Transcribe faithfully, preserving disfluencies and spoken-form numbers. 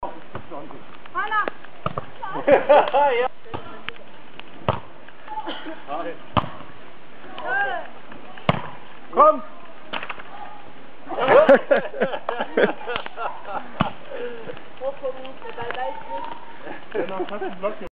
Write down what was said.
Hanna! Ja. Komm! Hoch vom Hut, dabei weiß nicht. Ja, dann hast du einen Block